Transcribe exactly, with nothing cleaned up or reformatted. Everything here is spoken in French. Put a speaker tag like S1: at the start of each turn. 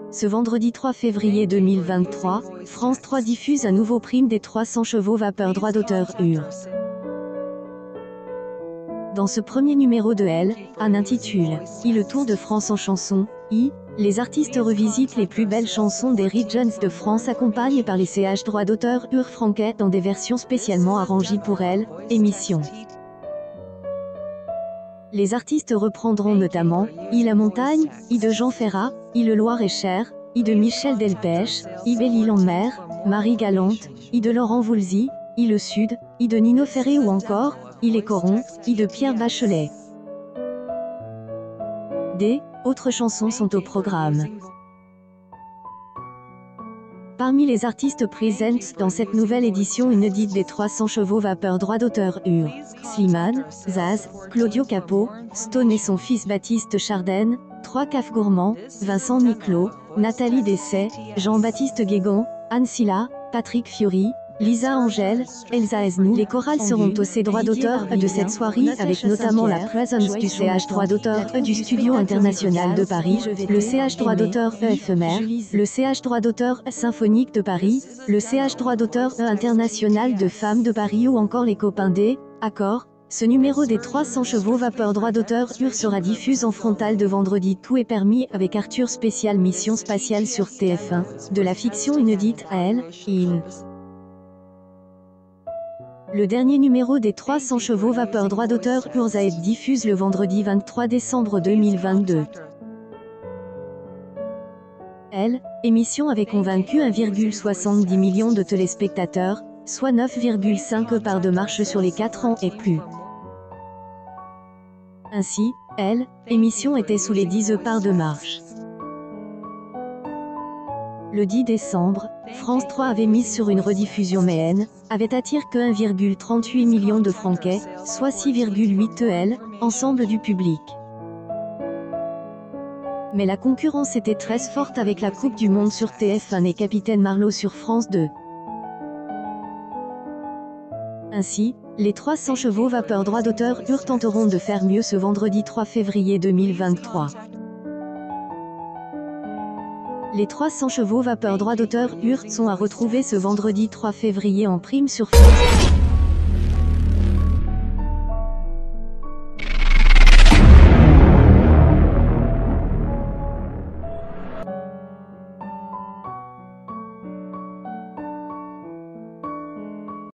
S1: Ce vendredi trois février deux mille vingt-trois, France trois diffuse un nouveau prime des trois cents chevaux vapeur droit d'auteur U R. Dans ce premier numéro de Elle, Anne intitule « I le Tour de France en chanson », I, les artistes revisitent les plus belles chansons des Regions de France accompagnés par les C H droit d'auteur U R Franquet dans des versions spécialement arrangées pour Elle, émission. Les artistes reprendront notamment « I la montagne »,« I de Jean Ferrat »,« I le Loir-et-Cher »,« I de Michel Delpech »,« I Belle-Île en mer »,« Marie Galante »,« I de Laurent Voulzy »,« I le Sud »,« I de Nino Ferré » ou encore « I les Corons »,« I de Pierre Bachelet ». D. Autres chansons sont au programme. Parmi les artistes présents dans cette nouvelle édition une dite des trois cents chevaux vapeur droit d'auteur U R. Slimane, Zaz, Claudio Capó, Stone et son fils Baptiste Chardenne, Trois Cafs Gourmands, Vincent Niclot, Nathalie Dessay, Jean-Baptiste Guégan, Anne Silla, Patrick Fiori, Lisa Angèle, Elsa Esnou. Les chorales seront au C droit d'auteur de cette soirée avec notamment la présence du C H droit d'auteur du Studio International de Paris, le C H droit d'auteur éphémère, le C H droit d'auteur symphonique de Paris, le C H droit d'auteur international de femmes de Paris ou encore les copains des Accords. Ce numéro des trois cents chevaux vapeur droit d'auteur U R sera diffusé en frontal de vendredi. Tout est permis avec Arthur spécial Mission spatiale sur T F un, de la fiction inédite à Elle, In. Le dernier numéro des trois cents chevaux vapeur droit d'auteur U R Z diffuse le vendredi vingt-trois décembre deux mille vingt-deux. Elle, émission avait convaincu un virgule soixante-dix million de téléspectateurs, soit neuf virgule cinq parts de marche sur les quatre ans et plus. Ainsi, Elle, émission était sous les dix parts de marche. Le dix décembre, France trois avait mis sur une rediffusion mais Elle avait attiré que un virgule trente-huit million de Franquet, soit six virgule huit Elle, ensemble du public. Mais la concurrence était très forte avec la Coupe du Monde sur T F un et Capitaine Marlowe sur France deux. Ainsi, les trois cents chevaux vapeur droit d'auteur U R tenteront de faire mieux ce vendredi trois février deux mille vingt-trois. Les trois cents chevaux vapeur droit d'auteur U R sont à retrouver ce vendredi trois février en prime sur France.